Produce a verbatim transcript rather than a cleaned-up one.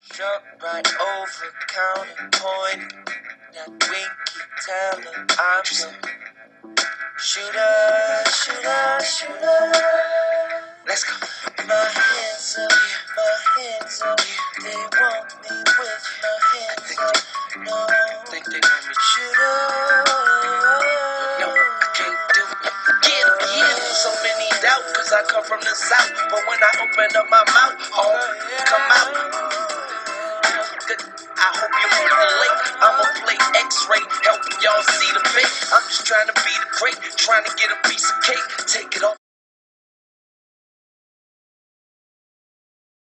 Struck right over counter point. That winky teller, I'm the shooter, shooter, shooter. Let's go. My hands up, my hands up. They want me with my hands up. No, think they want me shooter. No, I can't do it. Get up here, so many doubt, cause I come from the south. But when I open up my mouth, all come out. I hope you can relate. I'ma play X-ray, helping y'all see the fake. I'm just trying to be the great, trying to get a piece of cake. Take it off.